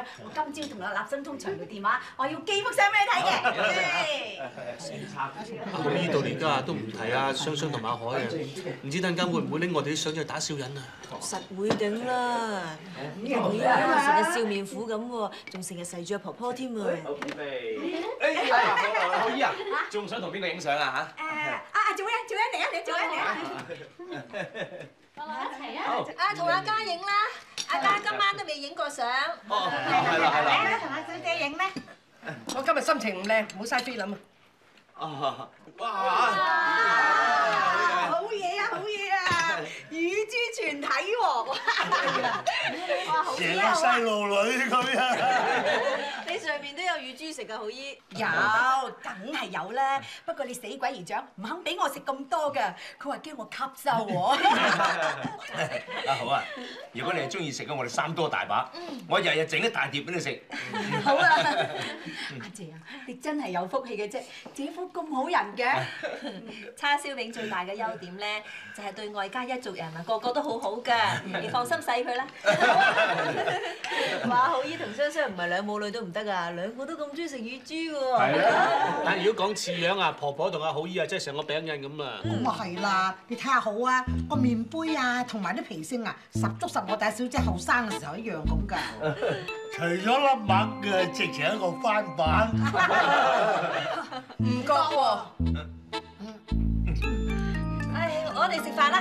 我今朝同阿立新通長嘅電話，我要寄幅相俾你睇嘅。 呢度而家都唔提啊，雙雙同阿海啊，唔知陣間會唔會拎我哋啲相出去打小人啊？ 實會頂啦！佢啊，成日笑面虎咁喎，仲成日細住阿婆婆添啊！ 好姨啊，仲想同邊個影相啊嚇？ 做咩嚟啊？你做咩嚟啊？ 我哋一齊啊！ 同阿嘉影啦，阿嘉今晚都未影過相。 哦，係啦。 同阿小姐影咩？ 我今日心情唔靚，唔好嘥菲林啊！ 哇！ 好嘢啊！乳豬全體喎！ 成個細路女咁樣。 你上面都有乳豬食㗎，好姨。 有，梗係有啦。不過你死鬼姨丈唔肯俾我食咁多㗎，佢話驚我吸收喎。 好啊，如果你係中意食嘅，我哋三多大把，我日日整一大碟俾你食。 好啊，阿姐啊，你真係有福氣嘅啫，姐夫咁好人嘅。 叉燒餅最大嘅優點咧，就係對外家一族人啊，個個都好好㗎。你放心洗佢啦。話好姨同雙雙唔係兩母女都唔得啊，兩個都咁中意食乳豬喎。 係啊，但係如果講似樣啊，婆婆同阿好姨啊，真係成個餅印咁啊！ 咁啊係啦，你睇下好啊，個面杯啊，同埋啲皮星啊，十足十我大小姐後生嘅時候一樣咁㗎。 除咗粒麥嘅，直情係一個翻版。 唔覺喎。 我哋食飯啦！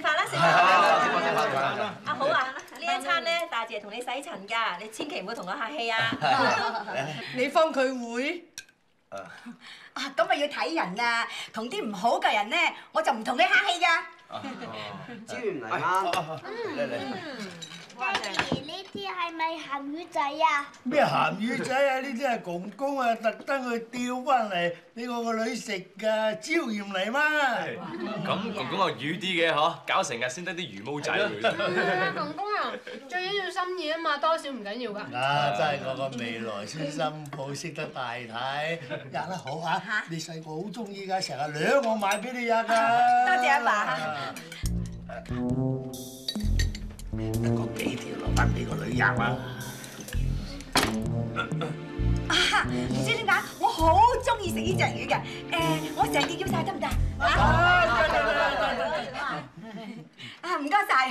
阿好啊，呢一餐咧，大姐同你洗塵㗎，你千祈唔好同我客氣啊！ 你幫佢會？ 咁咪要睇人啊，同啲唔好嘅人咧，我就唔同你客氣㗎。 煮完嚟啦。 爹哋，呢啲係咪鹹魚仔啊？ 咩鹹魚仔啊？呢啲係公公啊，特登去釣翻嚟俾我個女食㗎，椒鹽嚟嘛。 咁公公啊魚啲嘅嗬，搞成日先得啲魚毛仔。 公公啊，最緊要心意啊嘛，多少唔緊要㗎。 啊，真係我個未來孫心抱識得大體，吔得好啊！你細個好中意㗎，成日掠我買俾你吔㗎。多謝阿爸。 得嗰幾條留翻俾個女吔啊！ 唔知點解我好中意食呢隻魚嘅。我成碟要晒得唔得？唔該晒。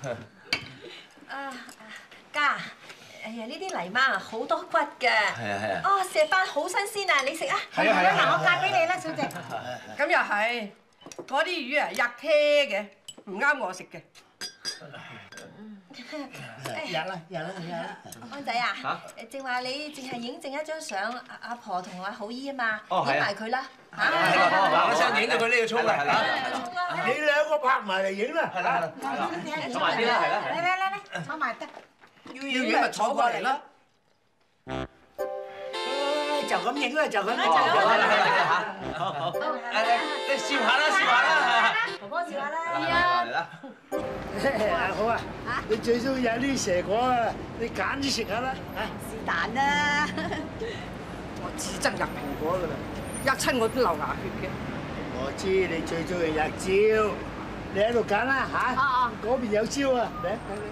嘉，哎呀，呢啲泥媽啊好多骨㗎。 係啊。 哦，石斑好新鮮啊，你食啊？ 嗱，我嫁俾你啦，小姐。 咁又係，嗰啲魚啊，吔茄嘅，唔啱我食嘅。 吔啦。 安仔啊，正話你淨係影剩一張相，阿婆同阿好姨啊嘛， 哦係啊影埋佢啦嚇。 嗱，我想影到佢呢個衝嘅，係啦。 你兩個拍埋嚟影啦。 係啦。坐埋啲啦，係啦。 嚟，坐埋得。 要影咪坐過嚟咯。 就咁影啦，就咁。 好，你笑下啦。 婆婆笑下啦。 嚟啦。 好啊，你最中意有啲蛇果啊，你揀啲食下啦。 是但啦。 我至憎吔蘋果㗎啦，吔親我都流牙血嘅。 我知你最中意吔蕉，你喺度揀啦嚇。嗰邊有蕉啊，嚟。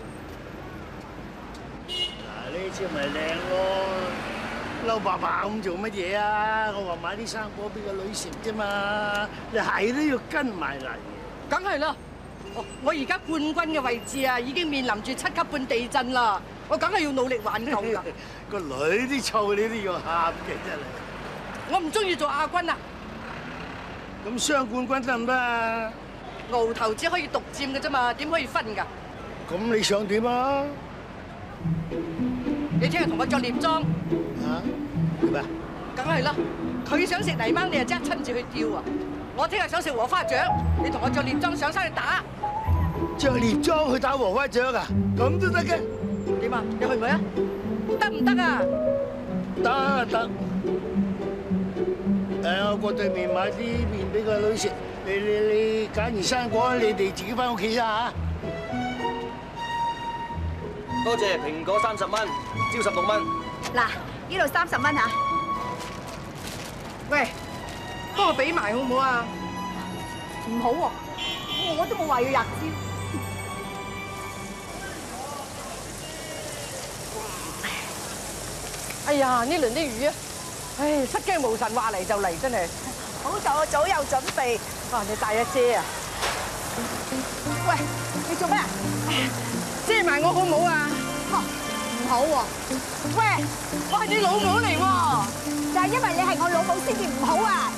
嗱，呢蕉咪靚咯，嬲爸爸咁做乜嘢啊？我話買啲生果俾個女食啫嘛，你係都要跟埋嚟。 梗係啦，我而家冠軍嘅位置啊，已經面臨住7級半地震啦，我梗係要努力挽救㗎。 個女啲醋你都要喊嘅真係。 我唔中意做亞軍啊！ 咁雙冠軍得唔得啊？ 鰲頭只可以獨佔嘅啫嘛，點可以分㗎？ 咁你想點啊？ 你聽日同我着獵裝。 嚇？點啊？ 梗係啦，佢想食泥鯭，你就即刻親自去釣啊！我聽日想食禾花雀，你同我着獵裝上山去打。 着獵裝去打禾花雀啊？咁都得嘅？ 點啊？你去唔去啊？得唔得啊？ 得。我過對面買啲麵俾個女食。你揀完生果，你哋自己翻屋企啊嚇。 多謝蘋果30蚊，蕉16蚊。 嗱，呢度30蚊嚇。 喂，幫我俾埋好唔好啊？ 唔好喎，我都冇話要吔蕉。 哎呀，呢輪啲雨啊，唉，失驚無神話嚟就嚟，真係。 好在我早有準備。 啊，你帶一遮啊？ 喂，你做咩啊？ 遮埋我好唔好啊？ 唔好喎。 喂，我係你老母嚟喎。 就係因為你係我老母先至唔好啊！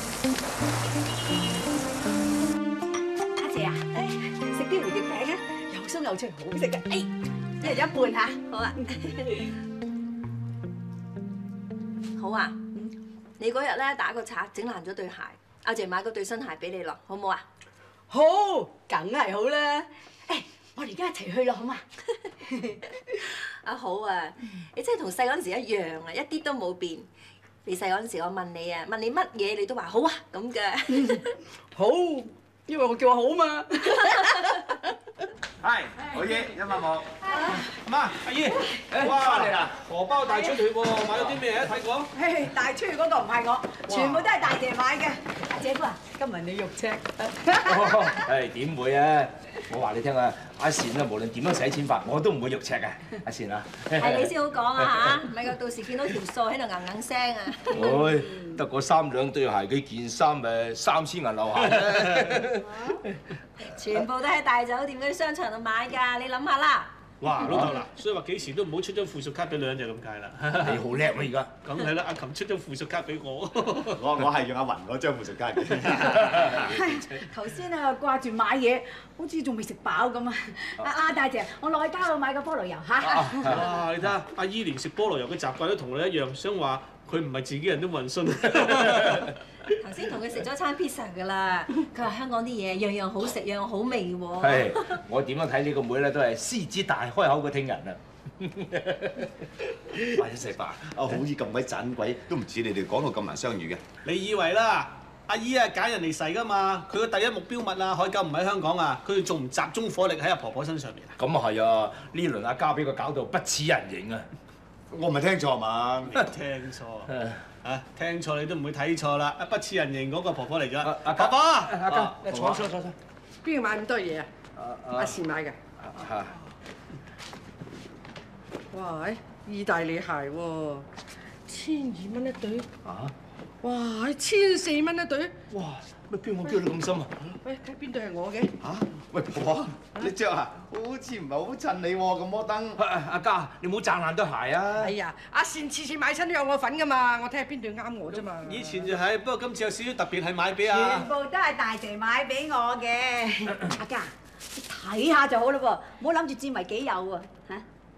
阿姐啊，食啲回月餅啊，又鬆又脆，好食嘅。一人一半嚇。 好啊，好啊。你嗰日咧打個賊整爛咗對鞋，阿姐買嗰對新鞋俾你咯，好唔好啊？ 好，梗係好啦。我哋而家一齊去咯，好嘛？ 啊好啊，你真係同細嗰陣時一樣啊，一啲都冇變。你細嗰陣時我問你啊，問你乜嘢你都話好啊咁嘅。 好，因為我叫我好嘛。 係，好嘢，一萬冇。 媽，阿姨， 哇，翻嚟啦！ 荷包大出血喎，買咗啲咩啊？睇過？ 大出血嗰個唔係我，全部都係大姐買嘅。阿姐夫啊，今日你肉赤。 誒點會啊？我話你聽啊，阿善啊，無論點樣使錢法，我都唔會肉赤啊！阿善啊， 係你先好講啊嚇，唔係㗎，到時見到條數喺度硬聲啊！ 唉，得嗰3兩對鞋，佢件衫咪3000銀樓下啫。 全部都喺大酒店嗰啲商場度買㗎，你諗下啦。 哇，老豆嗱，所以話幾時都唔好出張附屬卡俾女人就咁解啦。 你好叻喎而家。 梗係啦，阿琴出張附屬卡俾我。 我係用阿雲嗰張附屬卡嘅。 頭先啊掛住買嘢，好似仲未食飽咁啊！阿大姐，我落去街度買個菠蘿油嚇。 哇！你睇下，阿姨連食菠蘿油嘅習慣都同你一樣，想話佢唔係自己人都冇人信。 頭先同佢食咗餐 pizza 㗎啦，佢話香港啲嘢樣樣好食，樣樣好味喎。 係，我點樣睇呢個妹咧，都係獅子大開口嘅聽人啊！ 快啲食飯！好似咁鬼盞鬼，都唔似你哋講到咁難相遇嘅。 你以為啦？阿姨啊，揀人嚟誓㗎嘛，佢嘅第一目標物啊，海狗唔喺香港啊，佢仲唔集中火力喺阿婆婆身上面啊？ 咁啊係啊！呢輪阿嘉俾佢搞到不似人形啊！ 我唔係聽錯嘛？ 聽錯啊！聽錯你都唔會睇錯啦！不似人形嗰個婆婆嚟咗。 阿婆婆， 阿嘉，坐。 邊個買咁多嘢啊？阿善買嘅。 嚇！ 哇！意大利鞋喎，1200蚊一對。 啊！ 哇！1400蚊一對。 哇！乜邊個叫你咁深啊？ 喂，睇邊對係我嘅？ 嚇！喂，婆婆，你着啊，好似唔係好襯你喎，咁摩登。 阿嘉，你唔好賺爛對鞋啊！ 哎呀，阿善次次買親都有我份㗎嘛，我睇下邊對啱我啫嘛。 以前就係，不過今次有少少特別係買俾阿。 全部都係大姐買俾我嘅。阿嘉，你睇下就好啦噃，唔好諗住佔為己有喎嚇。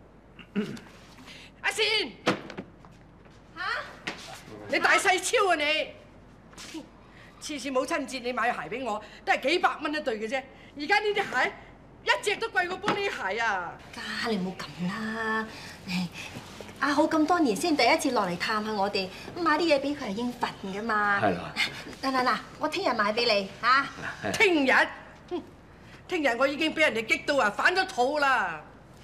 阿善，你大細超啊你！次次母親節你買鞋俾我，都係幾百蚊一對嘅啫。而家呢啲鞋一隻都貴過玻璃鞋啊！ 嘉，你唔好咁啦。阿好咁多年先第一次落嚟探下我哋，咁買啲嘢俾佢係應份㗎嘛。 係啦。 嗱，我聽日買俾你嚇。 聽日我已經俾人哋激到啊，反咗肚啦。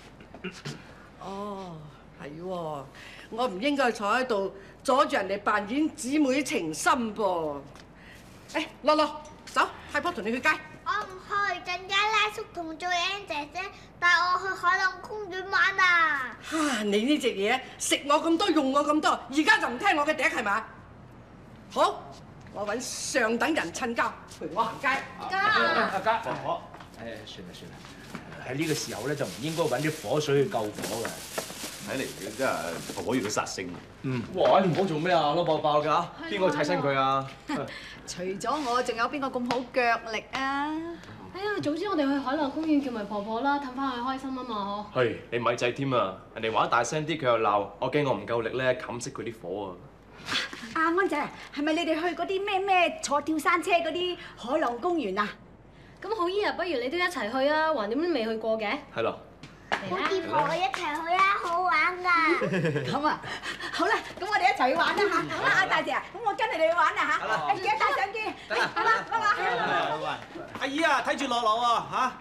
哦，係喎，我唔應該坐喺度阻住人哋扮演姊妹情深噃。誒，樂樂，走，太婆同你去街。 我唔去，陣間拉叔同做 Ann 姐姐帶我去海浪公園玩啊！ 你呢隻嘢食我咁多，用我咁多，而家就唔聽我嘅笛係嘛？好，我揾上等人襯交陪我行街。 阿嘉，婆婆，算啦，喺呢個時候咧就唔應該揾啲火水去救火㗎。 睇嚟佢真係婆婆要佢殺星。 哇！你唔好做咩啊？攞爆爆㗎，邊個砌親佢啊？ 除咗我，仲有邊個咁好腳力啊？ 哎呀，早知我哋去海浪公園叫埋婆婆啦，氹翻佢開心啊嘛，嗬！ 係你咪制添啊！人哋玩大聲啲，佢又鬧，我驚我唔夠力咧，冚熄佢啲火啊！ 阿安仔，係咪你哋去嗰啲咩坐吊山車嗰啲海浪公園啊？ 咁好姨啊，不如你都一齊去啊，橫掂都未去過嘅。 係咯。 好似同我一齊去啊，好玩㗎！ 咁啊，好啦，咁我哋一齊去玩啦嚇！好啦，阿大姐啊，咁我跟你哋去玩啦嚇！記得帶相機，好啦，好啦。 阿姨啊，睇住落樓喎嚇！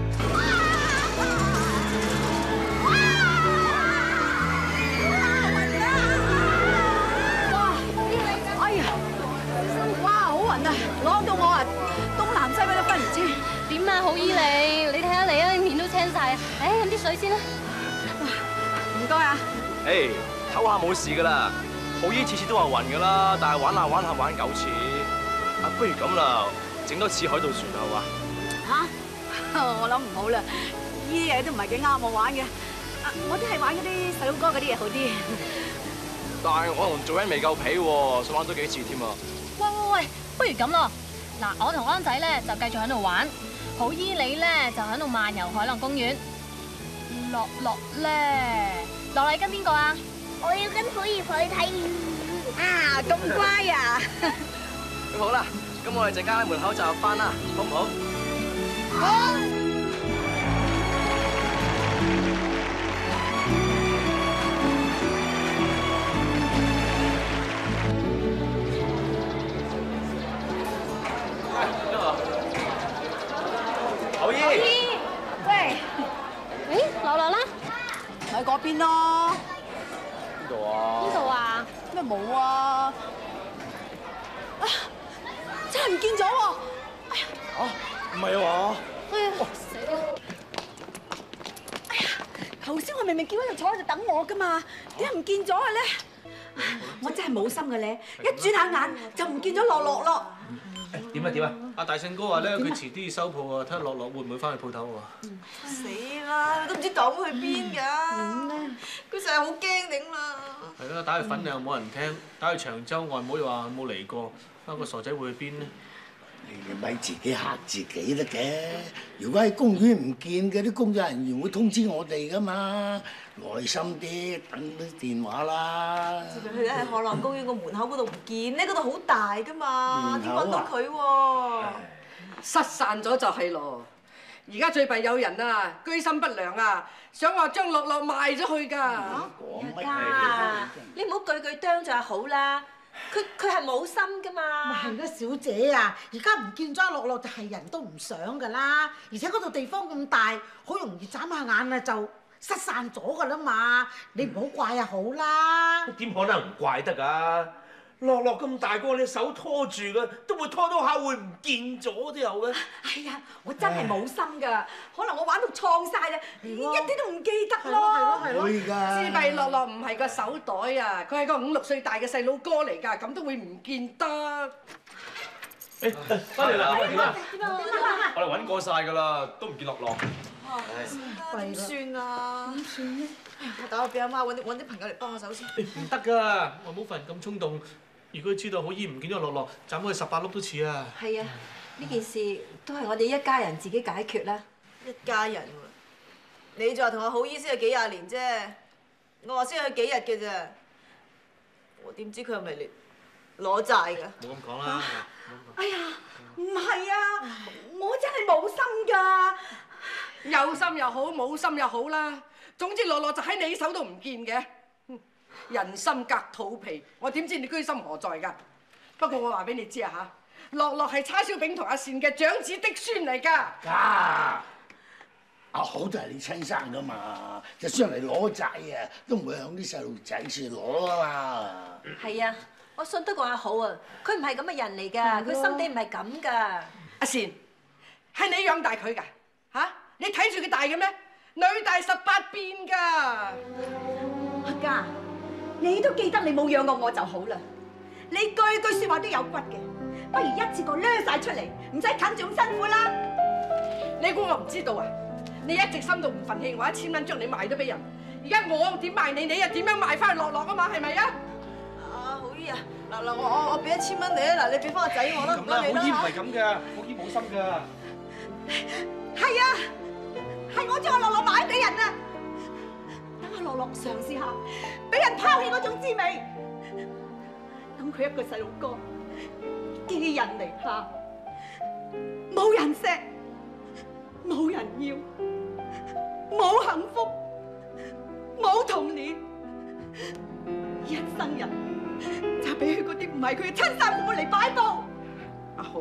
哎呀，哇，好暈啊！攞到我啊，東南西北都分唔清。 點啊，好姨你睇下你啊，面都青晒啊！誒，飲啲水先啦。 唔該啊。 誒， 唞下冇事噶啦。浩姨次次都話暈噶啦，但係玩下玩下玩9次。不如咁啦，整多次海盜船啦，好嘛？ 嚇！我諗唔好啦，呢啲嘢都唔係幾啱我玩嘅。我都係玩嗰啲細佬哥嗰啲嘢好啲。 但係我同做人未夠皮喎，想玩多幾次添啊！ 喂，不如咁咯。嗱，我同安仔咧就繼續喺度玩，浩姨你咧就喺度漫遊海浪公園。樂樂咧，樂樂你跟邊個啊？ 我要跟寶兒去睇魚。 啊，咁乖啊！ 咁好啦，咁我哋陣間喺門口就翻啦，好唔好？ 好。 浩姨， 喂， 誒，樂樂啦， 喺嗰邊咯。 邊度啊？ 邊度啊？ 咩冇啊？啊！真係唔見咗喎！哎呀！ 唔係啊嘛？ 哎呀，死啦！ 哎呀！頭先我明明叫佢坐喺度等我㗎嘛，點解唔見咗嘅咧？我真係冇心嘅咧，一轉下眼就唔見咗樂樂咯。 點啊？ 阿大勝哥話咧，佢遲啲要收鋪啊，睇下樂樂會唔會翻去鋪頭喎。 死啦！都唔知走去邊㗎。佢成日好驚頂啦。 係啦，打去粉嶺又冇人聽，打去長洲外母又話冇嚟過，個傻仔會去邊呢？ 你咪自己嚇自己得嘅。如果喺公園唔見嘅，啲工作人員會通知我哋噶嘛。耐心啲，等啲電話啦。 佢喺海浪公園個門口嗰度唔見咧，嗰度好大噶嘛，點揾到佢喎？ 失散咗就係咯。而家最弊有人啊，居心不良啊，想話將樂樂賣咗去㗎。 家，你唔好句句啄就好啦。佢係冇心㗎嘛。 咪係咯，小姐啊！而家唔見咗樂樂就係人都唔想㗎啦，而且嗰度地方咁大，好容易眨下眼啊就失散咗㗎啦嘛！你唔好怪啊好啦。 點可能唔怪得㗎？樂樂咁大個，你手拖住嘅，都會拖到下會唔見咗都有嘅。 哎呀，我真係冇心㗎，可能我玩到創晒啦，一啲都唔記得咯。 係咯。 會㗎。 自閉樂樂唔係個手袋啊，佢係個5、6歲大嘅細佬哥嚟㗎，咁都會唔見得。 誒，翻嚟啦，點啊？我哋揾過晒㗎啦，都唔見樂樂。 點算啊？點算咧？我打個俾阿媽揾啲朋友嚟幫我手先。 唔得㗎，我冇份咁衝動。如果知道好姨唔見咗樂樂，斬開18碌都似啊！ 係啊，呢件事都係我哋一家人自己解決啦。一家人喎，你就話同阿好姨先係幾廿年啫，我話先係幾日嘅啫。我點知佢係咪嚟攞債㗎？ 冇咁講啦。 哎呀，唔係啊，我真係冇心㗎。 有心又好，冇心又好啦。總之樂樂就喺你手度唔見嘅。人心隔肚皮，我點知你居心何在㗎？不過我話俾你知啊嚇，樂樂係叉燒餅同阿善嘅長子嫡孫嚟㗎。 阿好就係你親生㗎嘛，就算嚟攞債啊，都唔會向啲細路仔處攞啊嘛。 係啊，我信得過阿好啊，佢唔係咁嘅人嚟㗎，佢心地唔係咁㗎。 阿善，係你養大佢㗎嚇？你睇住佢大嘅咩？女大18變㗎。 阿家，你都記得你冇養過我就好啦。你句句説話都有骨嘅，不如一次過掠晒出嚟，唔使啃住咁辛苦啦。 你估我唔知道啊？你一直心度唔憤氣，我1000蚊將你賣咗俾人，而家我點賣你，你又點樣賣翻去樂樂啊嘛？係咪啊？ 啊，好姨啊，嗱，我俾1000蚊你啊，嗱，你俾翻個仔我啦，唔該你啦。 好姨唔係咁㗎，好姨冇心㗎。 係啊，係我將我樂樂賣俾人啊！等阿樂樂嘗試下俾人拋棄嗰種滋味，等佢一個細路哥寄人籬下，冇人錫，冇人要，冇幸福，冇童年，一生人就俾佢嗰啲唔係佢嘅親生父母嚟擺布。 阿好，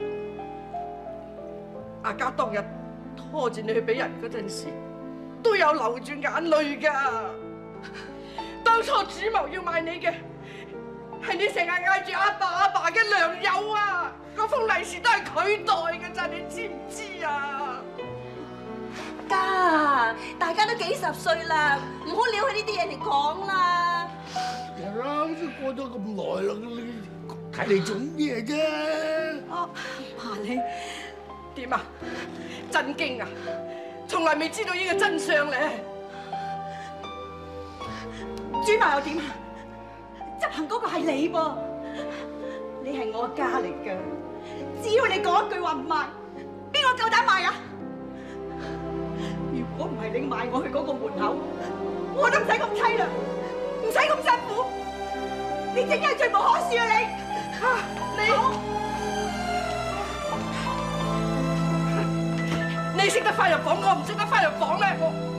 阿家當日拖住你去俾人嗰陣時，都有流住眼淚㗎。當初主謀要賣你嘅，係你成日嗌住阿爸嘅良友啊！嗰封利是都係佢袋㗎咋，你知唔知啊？ 家，大家都幾10歲啦，唔好撩起呢啲嘢嚟講啦。 啦，都過咗咁耐啦，你睇嚟做咩啫？ 爸你點啊？震驚啊！從來未知道呢個真相咧。 主謀又點啊？執行嗰個係你噃，你係我家嚟㗎，只要你講一句話唔賣，邊個夠膽賣啊？如果唔係你賣我去嗰個門口，我都唔使咁淒涼，唔使咁辛苦。你真係罪無可恕啊你識得翻入房，我唔識得翻入房咩？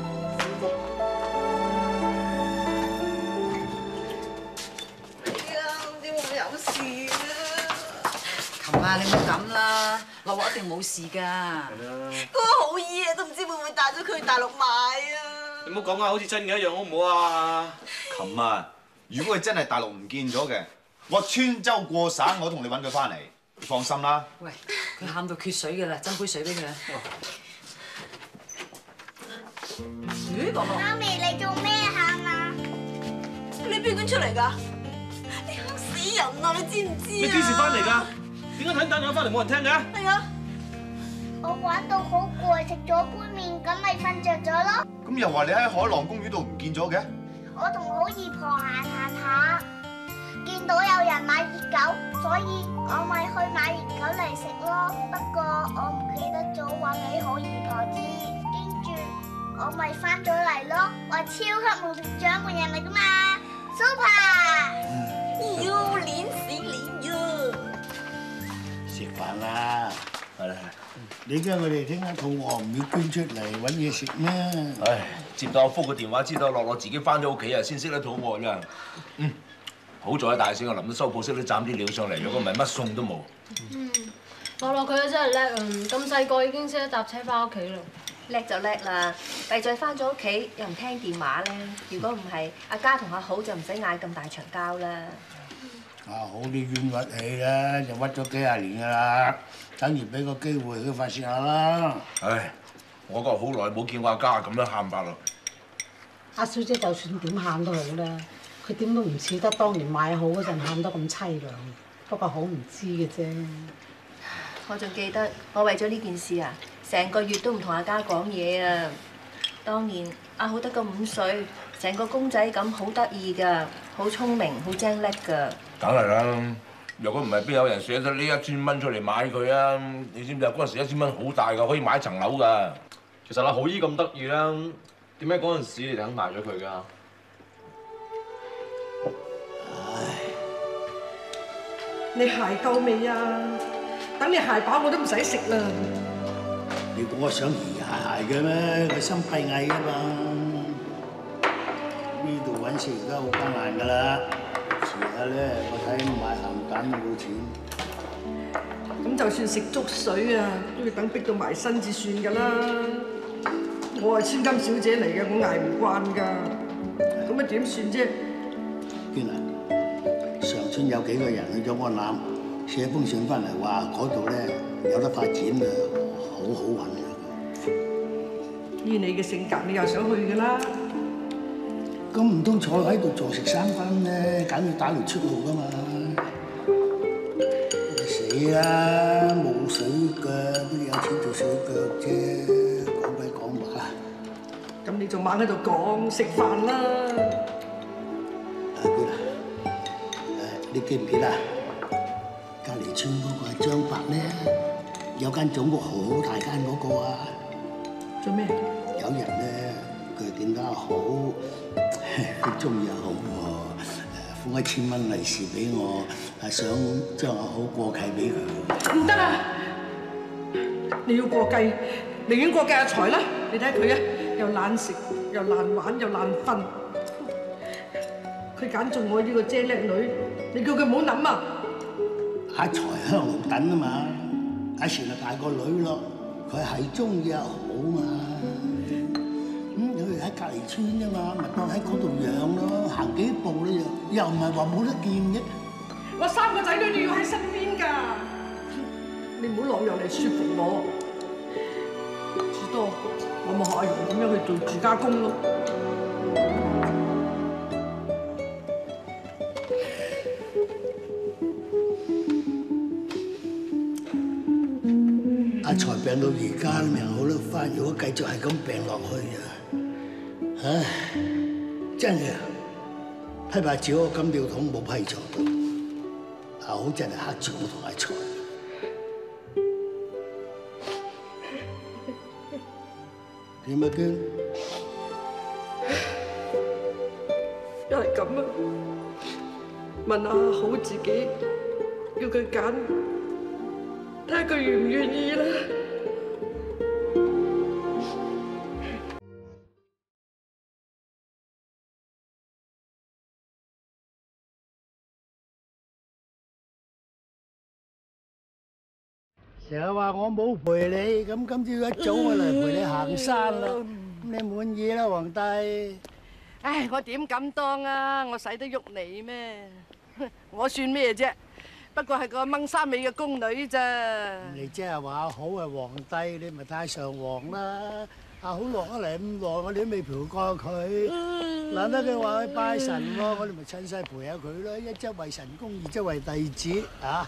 點會有事啊？琴晚你唔好咁啦，樂樂一定冇事㗎。嗰個好姨啊，都唔知會唔會帶咗佢去大陸買啊！ 你唔好講啊，好似真嘅一樣好唔好啊？ 琴晚，如果佢真係大陸唔見咗嘅，我穿州過省，我同你揾佢翻嚟，你放心啦。 喂，佢喊到缺水㗎啦，斟杯水俾佢。咦，樂樂？ 媽咪，你做咩喊啊？ 你邊卷出嚟㗎？你嚇死人啦！你知唔知啊？ 你幾時翻嚟㗎？點解睇打電話翻嚟冇人聽嘅？ 係啊，我玩到好攰，食咗杯麵，咁咪瞓着咗咯。 咁又話你喺海浪公園度唔見咗嘅？ 我同好姨婆行下，見到有人買熱狗，所以我咪去買熱狗嚟食咯。不過我唔記得咗話俾好姨婆知，跟住我咪翻咗嚟咯。我係超級無敵獎門人嚟噶嘛 ，Super！ 要練死你啊！ 食飯啦，係啦。你驚我哋聽日肚餓唔要捐出嚟揾嘢食咩？ 唉，接到阿福嘅電話，知道樂樂自己翻咗屋企啊，先識得肚餓啫。好在大師我臨到收鋪識得斬啲料上嚟，如果唔係乜餸都冇。 樂樂佢真係叻啊！咁細個已經識得搭車翻屋企啦。 叻就叻啦，弊在翻咗屋企又唔聽電話咧。如果唔係，阿嘉同阿好就唔使嗌咁大場交啦。 阿好啲冤屈氣啦，就屈咗幾廿年㗎啦，等於俾個機會佢發泄下啦。 唉，我個好耐冇見過阿嘉咁樣喊法啦。 阿小姐就算點喊都好啦，佢點都唔似得當年買好嗰陣喊得咁凄涼。不過好唔知嘅啫。 我仲記得，我為咗呢件事啊，成個月都唔同阿嘉講嘢啊。當年阿好得個5歲，成個公仔咁，好得意㗎，好聰明，好精叻㗎。 梗係啦，如果唔係邊有人捨得呢1000蚊出嚟買佢啊？你知唔知啊？嗰陣時1000蚊好大㗎，可以買一層樓㗎。 其實阿好姨咁得意啦，點解嗰陣時你哋肯賣咗佢㗎？ 你鞋夠未啊？等你鞋飽我都唔使食啦。 你估我想移鞋嘅咩？佢心閉翳啊嘛！呢度揾食而家好艱難㗎啦。遲下咧，我睇買鹹蛋都冇錢。 咁就算食粥水啊，都要等逼到埋身至算㗎啦。我係千金小姐嚟嘅，我捱唔慣㗎。咁啊點算啫？ 娟啊，上村有幾個人去咗安南，寫封信翻嚟話嗰度咧有得發展嘅，好好揾啊！ 依你嘅性格，你又想去㗎啦？ 咁唔通坐喺度坐食山分咩？梗要打條出路㗎嘛！死啦！冇水腳，邊有錢做水腳啫？講鬼講馬啦！ 咁你仲猛喺度講食飯啦？ 阿娟啊，你記唔記得隔離村嗰個係張伯咧？有間祖屋好大間嗰個啊！ 做咩？ 有人咧，佢見得阿好，佢中意阿好喎，封1000蚊利是俾我，係想將阿好過契俾佢。 唔得啊！你要過繼，寧願過繼阿財啦！你睇佢啊，又懶食，又懶玩，又懶瞓。佢揀中我呢個姐叻女，你叫佢唔好諗啊！ 阿財香爐等啊嘛，阿璇就大個女咯，佢係中意阿好嘛。佢喺隔離村啫嘛，咪當喺嗰度養咯，行幾步咧又唔係話冇得見嘅。 我3個仔女都要喺身邊㗎，你唔好落藥嚟説服我。至多我咪學阿蓉咁樣去做住家工咯。 病到而家都未好得翻，如果繼續係咁病落去啊，唉，真係批白紙嗰個金吊桶冇批錯到，阿好真係黑住我同阿財。點啊娟？ 因為咁啊，問下好自己，要佢揀，睇下佢願唔願意啦。 成日話我冇陪你，咁今朝一早我嚟陪你行山啦，咁你滿意啦，皇帝？ 唉，我點敢當啊！我使得喐你咩？我算咩啫？不過係個掹衫尾嘅宮女咋。 你即係話阿好係皇帝，你咪太上皇啦！阿好落咗嚟咁耐，我哋都未陪過佢，難得佢話去拜神喎，我哋咪趁勢陪下佢咯，一則為神功，二則為弟子啊！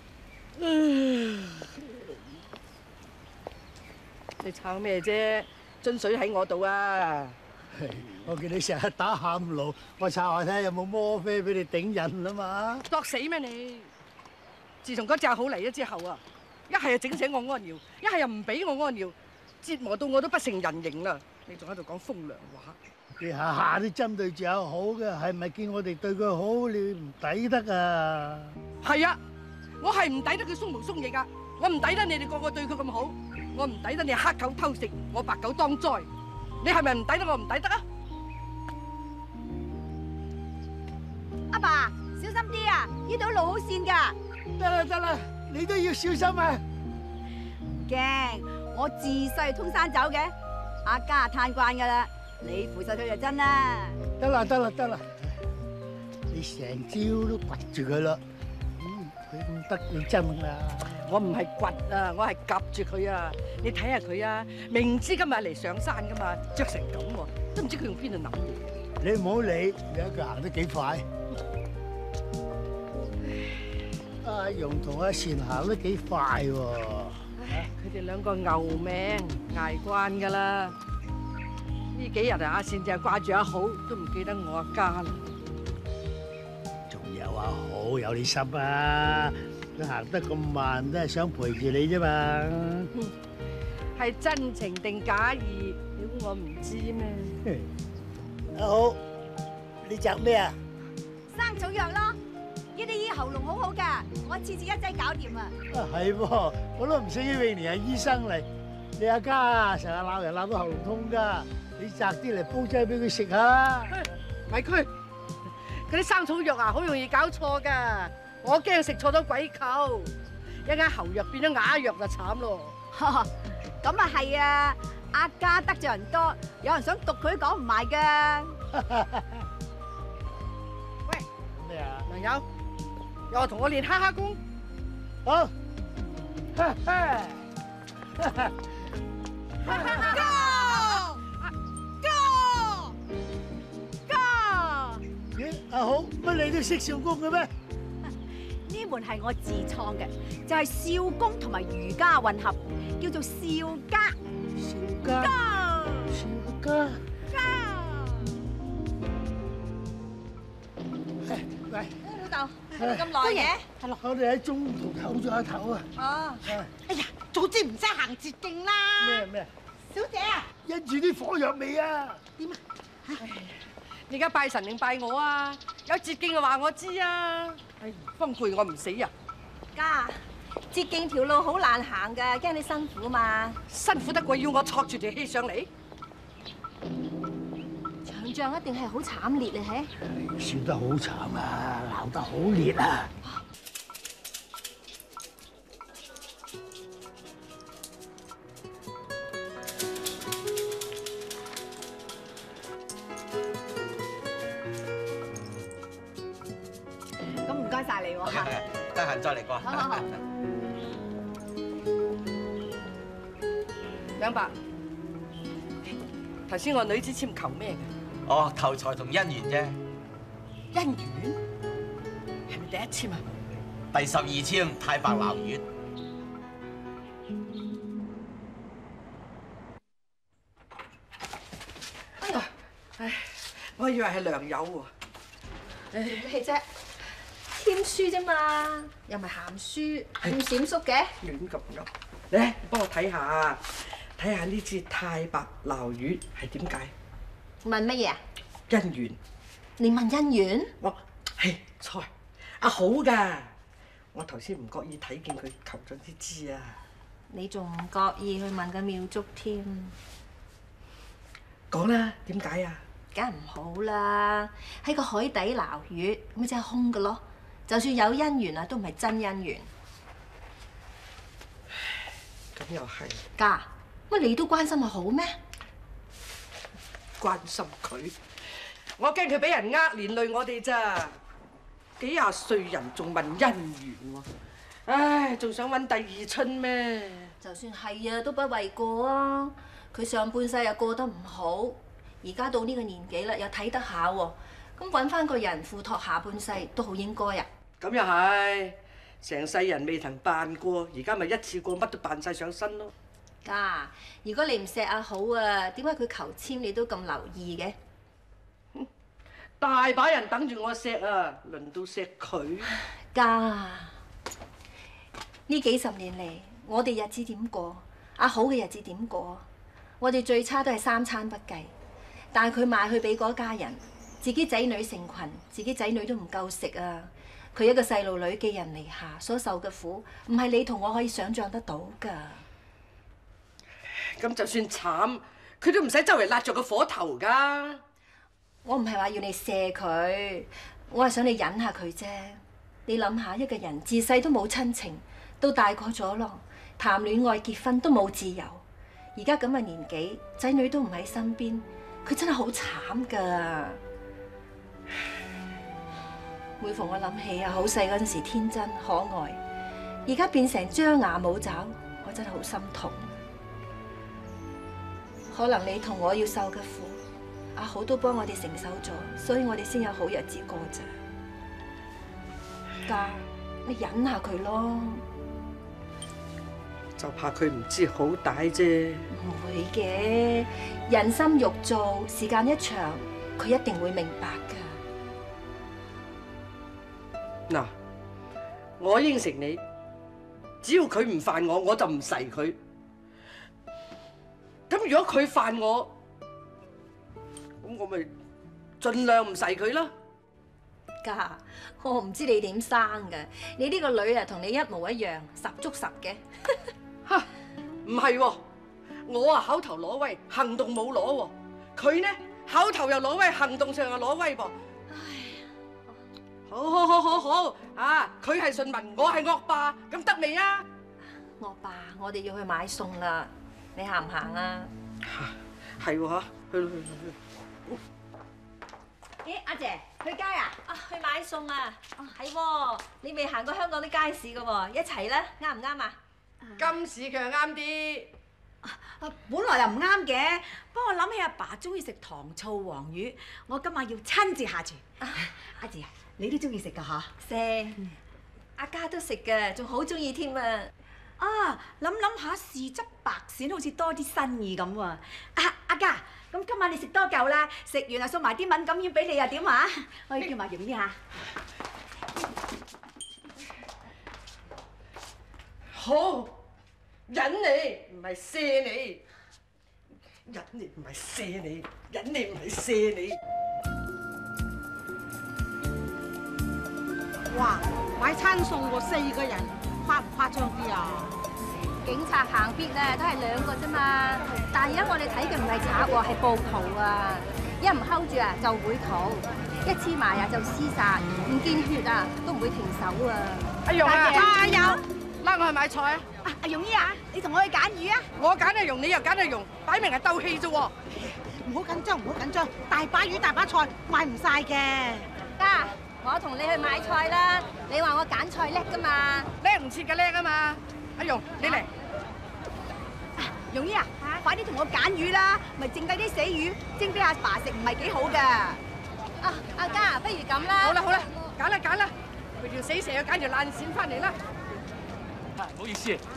你撐咩啫？樽水喺我度啊！ 我見你成日打喊路，我查下睇下有冇魔啡俾你頂癮啊嘛！ 作死咩你？自從嗰隻好嚟咗之後啊，一係就整醒我安瑤，一係又唔俾我安瑤，折磨到我都不成人形啦！你仲喺度講風涼話？ 你下下都針對住阿好嘅，係咪見我哋對佢好，你唔抵得啊？ 係啊，我係唔抵得佢鬆毛鬆翼噶，我唔抵得你哋個個對佢咁好，我唔抵得你黑狗偷食，我白狗當災。你係咪唔抵得我唔抵得啊？ 阿爸，小心啲啊！呢度路好跣㗎。 得啦，你都要小心啊！ 唔驚，我自細通山走嘅，阿家嘆慣㗎啦。你扶實佢就真啦。 得啦，你成朝都掘住佢啦。佢咁得你真啦！ 我唔係掘啊，我係夾住佢啊！你睇下佢啊，明知今日嚟上山噶嘛，着成咁喎，都唔知佢用邊度諗嘢。 你唔好理，你睇佢行得幾快。阿容同阿善行得幾快喎！ 佢哋兩個牛命捱慣噶啦。呢幾日啊，阿善就係掛住阿好，都唔記得我阿家啦。 仲有阿好有你心啊！佢行得咁慢，都係想陪住你啫嘛。 係真情定假意，你估我唔知咩？ 阿好，你摘咩啊？ 生草藥咯，呢啲醫喉嚨好好㗎，我次次一劑搞掂啊！ 係喎，我都唔識呢位年係醫生嚟。你阿家啊，成日鬧人鬧到喉嚨痛㗎，你摘啲嚟煲劑俾佢食下。 咪佢嗰啲生草藥啊，好容易搞錯㗎。我驚食錯咗鬼扣，一間喉藥變咗啞藥就慘咯。 咁啊係啊，阿家得罪人多，有人想毒佢都講唔埋㗎。 喂， 咩啊？ 梁友，又同我練哈哈功。 好。阿好，乜你都識少功嘅咩？ 呢門係我自創嘅，就係少功同埋瑜伽混合，叫做少家。 少家。少家。喂， 老豆，咁耐嘅？ 係咯，我哋喺中途唞咗一唞啊。 哦。哎呀，早知唔使行捷徑啦。 咩？ 小姐啊， 因住啲火藥味啊。 點啊？ 你而家拜神定拜我啊？有捷徑就話我知啊！唉，方陪我唔死啊！ 家，捷徑條路好難行㗎，驚你辛苦嘛。 辛苦得過要我挫住條氣上嚟？ 場仗一定係好慘烈啊！係。 笑得好慘啊，鬧得好烈啊！ 唔該曬你喎嚇， 得閒再嚟過。 好。 兩伯，頭先我女子簽求咩嘅？ 哦，求財同姻緣啫。 姻緣？係咪第一簽啊？ 第12簽太白鱲月。 我以為係良友喎。 做咩啫？簽書啫嘛，又唔係鹹書，咁閃縮嘅。 亂咁噏，嚟幫我睇下呢支太白撈魚係點解？ 問乜嘢啊？ 姻緣。 你問姻緣？ 係菜好㗎，我頭先唔覺意睇見佢求咗啲枝啊。 你仲唔覺意去問個廟祝添？ 講啦，點解啊？ 梗係唔好啦，喺個海底撈魚，咪即係空嘅咯。就算有姻緣啊，都唔係真姻緣。 咁又係。 家，乜你都關心我好咩？ 關心佢，我驚佢俾人連累我哋咋。幾廿歲人仲問姻緣喎，唉，仲想揾第二春咩？ 就算係啊，都不為過啊！佢上半世又過得唔好，而家到呢個年紀啦，又睇得下喎，咁揾翻個人付託下半世都好應該啊！ 咁又係，成世人未曾辦過，而家咪一次過乜都辦晒上身咯。 家，如果你唔錫阿好啊，點解佢求簽你都咁留意嘅？ 大把人等住我錫啊，輪到錫佢。 家，呢幾十年嚟，我哋日子點過？阿好嘅日子點過？我哋最差都係3餐不繼，但係佢賣去俾嗰家人，自己仔女成群，自己仔女都唔夠食啊！佢一個細路女寄人籬下，所受嘅苦，唔係你同我可以想像得到㗎。 咁就算慘，佢都唔使周圍焫着個火頭㗎。 我唔係話要你射佢，我係想你忍下佢啫。你諗下，一個人自細都冇親情，到大個咗咯，談戀愛結婚都冇自由。而家咁嘅年紀，仔女都唔喺身邊，佢真係好慘㗎。每逢我諗起啊，好細嗰陣時天真可愛，而家變成張牙舞爪，我真係好心痛。可能你同我要受嘅苦，阿好都幫我哋承受咗，所以我哋先有好日子過咋。家，你忍下佢咯。 就怕佢唔知好歹啫。 唔會嘅，人心肉做，時間一長，佢一定會明白㗎。 嗱，我應承你，只要佢唔犯我，我就唔噬佢。咁如果佢犯我，咁我咪盡量唔噬佢啦。 家，我唔知你點生㗎，你呢個女啊同你一模一樣，10足10嘅。 嚇，唔係喎，我啊口頭攞威，行動冇攞喎。佢呢口頭又攞威，行動上又攞威噃。好啊！佢係順民，我係惡霸，咁得未啊？ 惡霸，我哋要去買餸啦，你行唔行啊？ 係喎嚇，去。 咦，阿姐，去街啊？去買餸啊？係喎，你未行過香港啲街市㗎喎，一齊啦，啱唔啱啊？ 金市佢又啱啲。 本來又唔啱嘅，不過我諗起阿爸中意食糖醋黃魚，我今晚要親自下廚。阿姐，你都中意食㗎嚇？ 食，阿家都食嘅，仲好中意添啊！ 諗下豉汁白鱔好似多啲新意咁喎。阿家，咁今晚你食多嚿啦，食完啊送埋啲敏感丸俾你啊，點啊？我要叫埋容姨嚇。 好，忍你唔係射你，忍你唔係射你，忍你唔係射你。 哇！買餐餸喎，4個人，誇唔誇張啲啊？ 警察行必咧都係2個啫嘛，但係而家我哋睇嘅唔係賊喎，係暴徒啊！一唔睺住啊就會逃，一黐埋啊就廝殺，唔見血啊都唔會停手啊！ 阿容啊， 加油！ 拉我去買菜啊！ 阿容姨啊，你同我去揀魚啊！ 我揀阿容，你又揀阿容，擺明係鬥氣啫喎！ 唔好緊張，唔好緊張，大把魚大把菜，賣唔晒嘅。 家，我同你去買菜啦！你話我揀菜叻㗎嘛？ 叻唔切嘅叻啊嘛！阿容，你嚟。 容姨啊，快啲同我揀魚啦，咪剩低啲死魚蒸俾阿爸食，唔係幾好㗎。 阿家，不如咁啦。 好啦，揀啦，佢條死蛇要揀條爛鱔翻嚟啦。 唔好意思，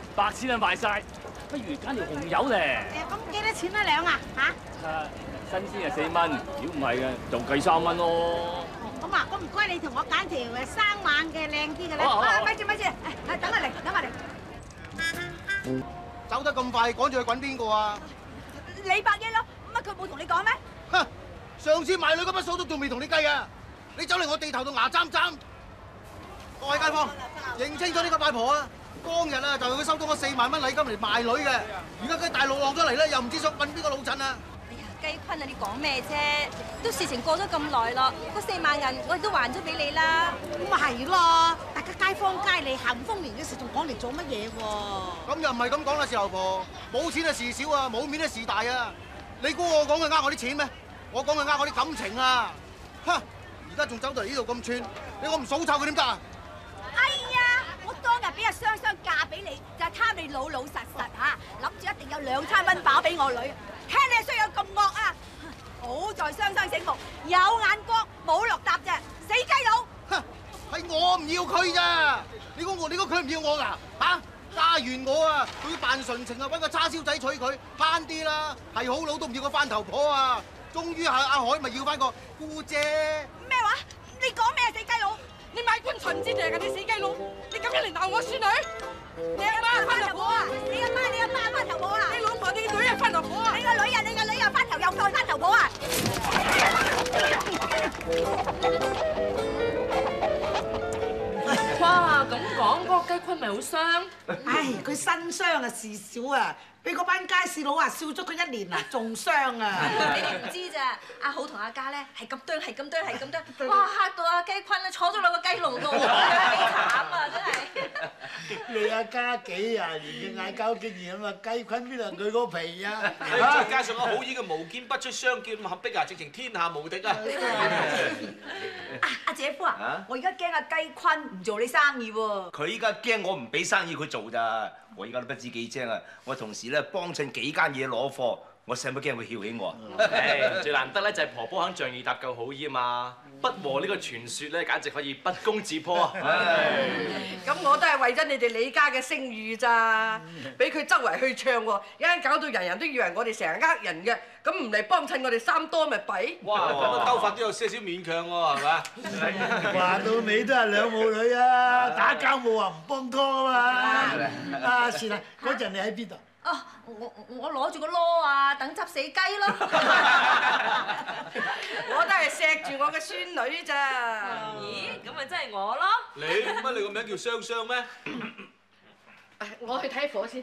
白錢啊賣晒，不如揀條紅油咧。 咁幾多錢一兩啊？嚇？ 新鮮係4蚊，如果唔係嘅就計3蚊咯。 咁啊，咁唔該你同我揀條生猛嘅靚啲嘅咧。咪住，等下嚟。 走得咁快，趕住去滾邊個啊？ 李伯爺咯，乜佢冇同你講咩？ 哼！上次買女嗰筆數都仲未同你計啊！你走嚟我地頭度牙斬斬。各位街坊，認清楚呢個八婆啊！當日啊，就係佢收到我4萬蚊禮金嚟賣女嘅，而家佢大陸落咗嚟咧，又唔知想揾邊個老襯啊！ 雞坤啊！你講咩啫？都事情過咗咁耐咯，嗰4萬銀我哋都還咗俾你啦。 咁咪係咯，大家街坊街里幸豐年嘅事，仲講嚟做乜嘢喎？ 咁又唔係咁講啦，事頭婆，冇錢啊事小啊，冇面啊事大啊！你估我講嘅呃我啲錢咩？我講嘅呃我啲感情啊！哼！而家仲走到嚟呢度咁串，你我唔數臭佢點得啊？ 哎呀！我當日俾阿雙雙嫁俾你，就係貪你老老實實嚇，諗住一定有2餐溫飽俾我女。聽你阿衰友咁惡啊！好在雙雙醒目，有眼光，冇落搭啫，死雞佬！ 哼！係我唔要佢咋？你估佢唔要我㗎？嚇！加完我啊，佢扮純情啊，揾個叉燒仔娶佢，慳啲啦！係好佬都唔要個翻頭婆啊！終於係阿海咪要翻個姑姐。 咩話？你講咩啊，死雞佬？ 你買棺材唔知定係你死雞佬？你咁樣嚟鬧我孫女？ 你阿媽翻頭婆啊！你阿媽翻頭婆啊！ 你老婆你女啊翻頭婆啊！ 你個女啊翻頭又再翻頭婆啊！ 哇，咁講嗰個雞坤咪好傷？ 唉，佢身傷啊事小啊，俾嗰班街市佬啊笑咗佢1年啊，仲傷啊！ 你哋唔知咋？阿好同阿嘉咧係咁啄，哇嚇到阿雞坤咧坐咗落個雞籠度，幾慘啊！真係。 你阿家幾廿年嘅嗌交經驗啊嘛，雞坤邊度佢個皮啊？ 再加上阿好姨嘅無劍不出雙劍合璧啊，直情天下無敵啊！ 阿姐夫啊，我而家驚阿雞坤唔做你生意喎。 佢依家驚我唔俾生意佢做咋，我依家都不知幾精啊！我同時咧幫襯幾間嘢攞貨，我使乜驚佢翹起我啊？ 最難得咧就係婆婆肯仗義搭救好姨啊嘛！不和呢個傳說咧，簡直可以不攻自破啊！ 咁我都係為咗你哋李家嘅聲譽咋，俾佢周圍去唱喎，一陣搞到人人都以為我哋成日呃人嘅，咁唔嚟幫襯我哋3多咪弊？ 哇！咁個兜法都有些少勉強喎，係嘛？ 話到尾都係兩母女啊，打交冇話唔幫拖啊嘛！啊，是啦，嗰陣你喺邊度？ 哦，我攞住個籮啊，等執死雞咯。 我都係錫住我嘅孫女咋。 咦，咁咪真係我咯？ 你乜你個名叫雙雙咩？ 我去睇火先。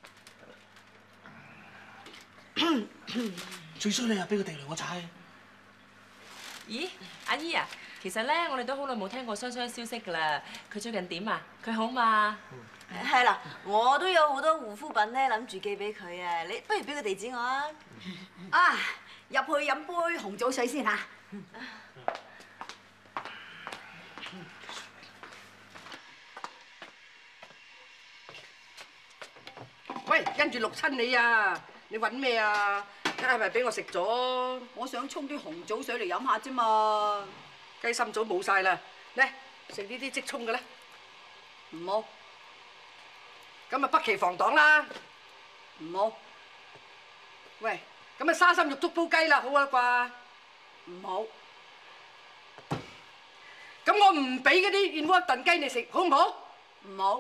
最衰你又俾個地雷我踩。 咦，阿姨啊，其實咧我哋都好耐冇聽過雙雙消息㗎啦。佢最近點啊？佢好嘛？ 係啦，我都有好多護膚品咧，諗住寄俾佢啊！你不如俾個地址我啊！ 啊，入去飲杯紅棗水先嚇。 喂，跟住錄親你啊！你揾咩啊？睇下係咪俾我食咗？ 我想沖啲紅棗水嚟飲下啫嘛。 雞心棗冇晒啦，嚟食呢啲即沖嘅啦。 唔好。 咁啊北芪防黨啦。 唔好。 喂，咁啊沙參肉粥煲雞啦，好啊啩？ 唔好。 咁我唔俾嗰啲燕窩燉雞你食，好唔好？ 唔好。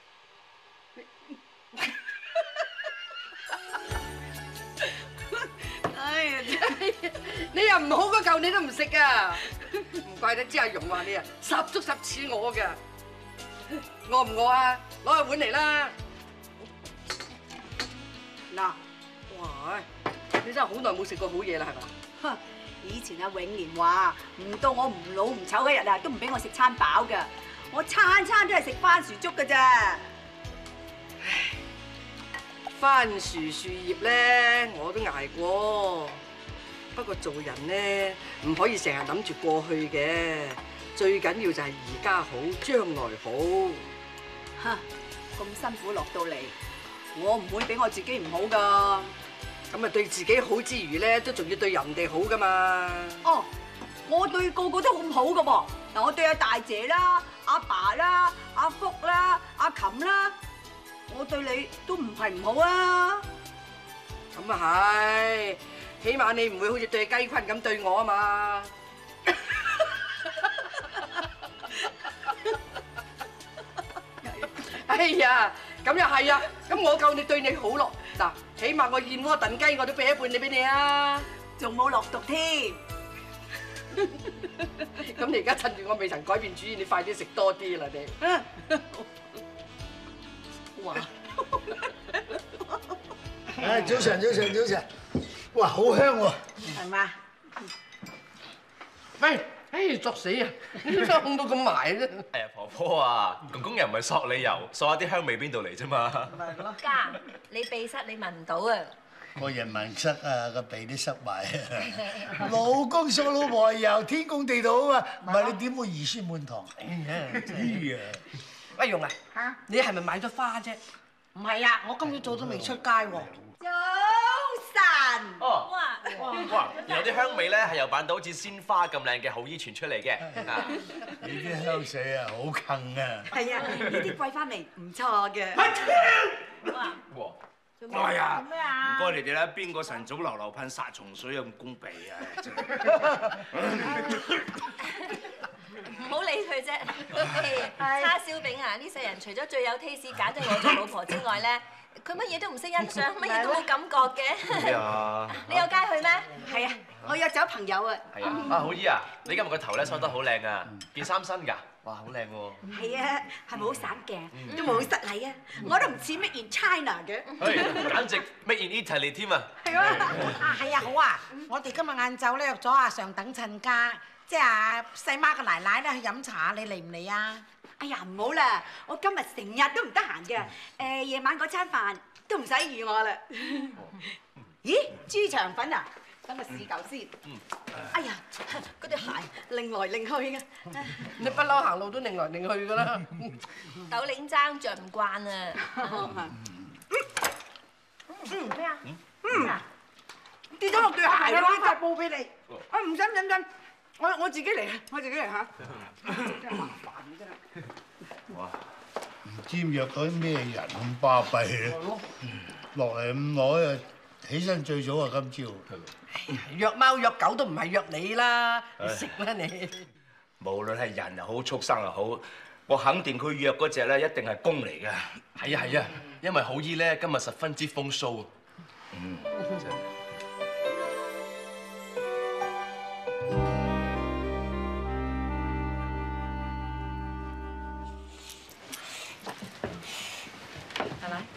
哎呀，你又唔好嗰嚿你都唔食啊！唔怪得知阿蓉話你啊，十足十似我㗎。餓唔餓啊？攞個碗嚟啦！嗱，哇！你真係好耐冇食過好嘢啦，係嘛？ 哼！以前阿永年話唔到我唔老唔醜嗰日啊，都唔俾我食餐飽㗎。我餐餐都係食番薯粥㗎咋。 番薯樹葉咧，我都捱過。不過做人咧，唔可以成日諗住過去嘅，最緊要就係而家好，將來好。 嚇！咁辛苦落到嚟，我唔會俾我自己唔好㗎。 咁啊，對自己好之餘咧，都仲要對人哋好㗎嘛。 哦，我對個個都咁好㗎噃。嗱，我對阿大姐啦、阿爸啦、阿福啦、阿琴啦。 我對你都唔係唔好啊。咁啊係，起碼你唔會好似對雞坤咁對我啊嘛。哎呀，咁又係啊，咁我夠你對你好咯。嗱，起碼我燕窩燉雞我都俾一半你俾你啊， 仲冇落毒添。 咁你而家趁住我未曾改變主意，你快啲食多啲啦你。哇！ 誒，早晨，早晨，早晨！哇，好香喎！ 係嘛？ 喂！唉，作死啊！點解控到咁埋啫？ 哎呀，婆婆啊，公公又唔係索你油，索下啲香味邊度嚟啫嘛？ 咪咯。 家，你鼻塞你聞唔到啊？ 我人民塞啊，個鼻都塞埋啊！老公索老婆油，天公地道啊嘛，唔係你點會兒孫滿堂？哎呀，真係啊！ 阿容啊，嚇，你係咪買咗花啫？ 唔係啊，我今朝早都未出街喎。 早晨。 哦。哇！有啲香味咧係由扮到好似鮮花咁靚嘅好衣傳出嚟嘅。 你啲香水啊，好近啊！ 係啊，呢啲桂花味唔錯嘅。 哇！ 哎呀， 咩啊？ 唔該你哋啦，邊個晨早流噴殺蟲水咁攻鼻啊？真係。 唔好理佢啫。叉燒餅啊，呢世人除咗最有 taste 揀咗我做老婆之外咧，佢乜嘢都唔識欣賞，乜嘢都冇感覺嘅。 咩啊？ 你有街去咩？ 係啊，我約咗朋友啊。 係啊，啊好姨啊，你今日個頭咧梳得好靚啊，件衫新㗎，哇好靚喎。 係啊，係咪好省鏡，都冇好失禮啊？我都唔似 Made in China 嘅。 簡直 Made in Italy 添啊！ 係啊，係啊，好啊！我哋今日晏晝咧約咗阿上等親家，即係阿細媽嘅奶奶咧去飲茶，你嚟唔嚟啊？ 哎呀，唔好啦，我今日成日都唔得閒嘅。夜晚嗰餐飯都唔使預我啦。咦，豬腸粉啊？等我試嚿先。哎呀，嗰對鞋擰來擰去嘅。 你不嬲行路都擰來擰去㗎啦。 斗領爭着唔慣啊！ 咩啊？ 跌咗落對鞋攞咯。 塊布俾你。 啊，唔使，我自己嚟，我自己嚟嚇。真係麻煩真係。 哇！唔知約到啲咩人咁巴閉咧？落嚟咁耐啊，起身最早啊今朝。 約貓約狗都唔係約你啦，你食啦你。 無論係人又好，畜生又好，我肯定佢約嗰隻咧一定係公嚟㗎。 係啊係啊，因為好姨咧今日十分之風騷。 奶奶，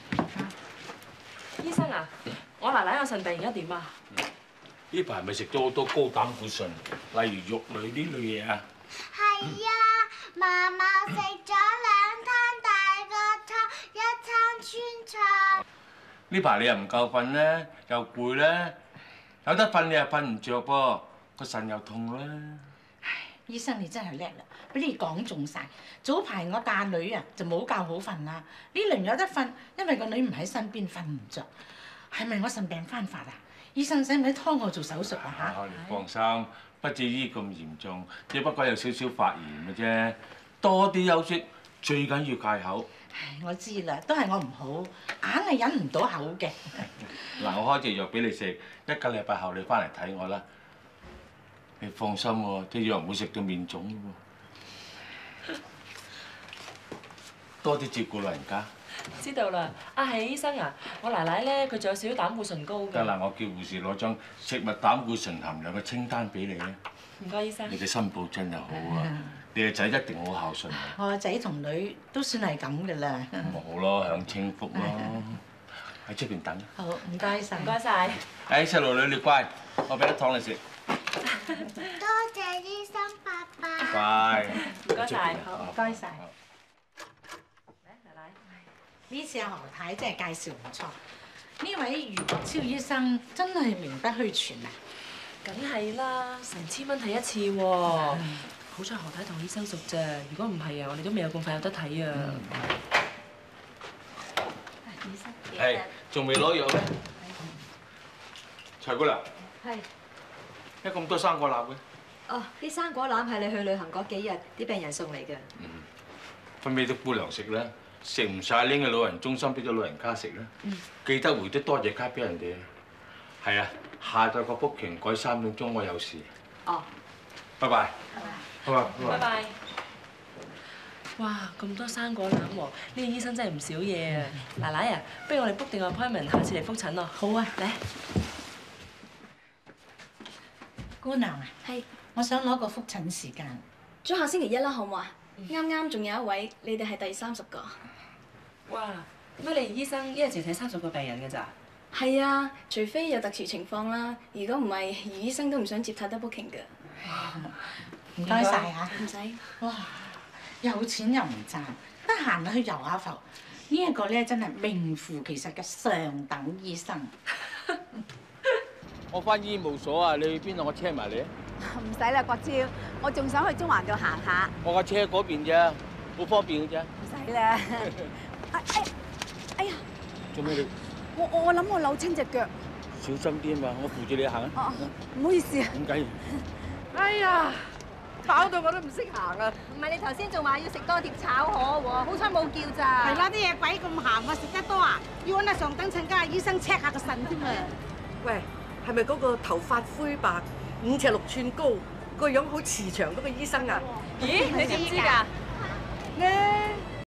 醫生啊，我奶奶有腎病，而家點啊？ 呢排咪食咗好多高膽固醇，例如肉類呢類嘢啊。 係啊，媽媽食咗2餐大個湯，1餐川菜。 呢排你又唔夠瞓咧，又攰咧，有得瞓你又瞓唔着噃，個腎又痛啦。 醫生你真係叻啦，俾你講中晒。早排我大女啊就冇覺好瞓啦，呢輪有得瞓，因為個女唔喺身邊瞓唔着。係咪我腎病翻發啊？醫生使唔使拖我做手術啊？嚇！ 你放心，不至於咁嚴重，只不過有少少發炎嘅啫。多啲休息，最緊要戒口。 唉，我知啦，都係我唔好，硬係忍唔到口嘅。 嗱，我開隻藥俾你食，1個禮拜後你翻嚟睇我啦。你放心喎，啲藥唔會食到面腫嘅喎。多啲照顧老人家。 知道啦。啊，係醫生啊，我奶奶咧佢仲有少少膽固醇高㗎。 得啦，我叫護士攞張食物膽固醇含量嘅清單俾你啊。 唔該，醫生。 你嘅心抱真係好啊！你個仔一定好孝順啊。 我個仔同女都算係咁嘅啦。 冇咯，享清福咯。喺出邊等。 好，唔該晒。 唔該晒。 誒，細路女你乖，我俾粒糖你食。 多謝醫生爸爸。 乖。 唔該晒。 好，唔該晒。呢次阿何太真係介紹唔錯，呢位余國超醫生真係名不虛傳啊！ 梗係啦，成千蚊睇一次喎。好彩何太同醫生熟啫，如果唔係啊，我哋都未有咁快有得睇啊。 醫生。 係，仲未攞藥咩？蔡姑娘。 係。 點解咁多生果籃嘅？ 哦，啲生果籃係你去旅行嗰幾日啲病人送嚟嘅。 分俾啲姑娘食啦。 食唔晒拎去老人中心俾咗老人家食啦。記得回啲多謝卡俾人哋。係啊，下晝個 booking 改3點鐘，我有事。 哦。 拜拜。拜拜。 拜拜。哇，咁多生果籃喎！呢個醫生真係唔少嘢啊！奶奶啊，不如我哋 book 定個 appointment，下次嚟覆診咯。好啊，嚟。 姑娘啊， 係， 我想攞個覆診時間。 咗下星期1啦，好唔好啊？啱啱仲有一位，你哋係第30個。 哇！乜你醫生一日淨睇30個病人㗎咋？ 係啊，除非有特殊情況啦。如果唔係，余醫生都唔想接太多 booking 㗎。 唔該晒嚇。 唔使。 哇！有錢又唔賺，得閒去遊下浮。呢一個咧真係名副其實嘅上等醫生。 我翻醫務所啊，你去邊度？我車埋你啊！ 唔使啦，國超，我仲想去中環度行下。 我架車喺嗰邊啫，好方便嘅啫。 唔使啦。哎呀！ 做咩你？ 我諗我扭親隻腳。 小心啲啊嘛，我扶住你行啊。 唔好意思啊。 點解？ 哎呀！跑到我都唔識行啊！ 唔係你頭先仲話要食多碟炒河喎，好彩冇叫咋。 係啦，啲嘢鬼咁鹹啊，食得多啊，要揾阿上等診家醫生 check 下個腎添啊！ 喂，係咪嗰個頭髮灰白、5尺6寸高、個樣好慈祥嗰個醫生啊？ 咦，你點知㗎？ 咧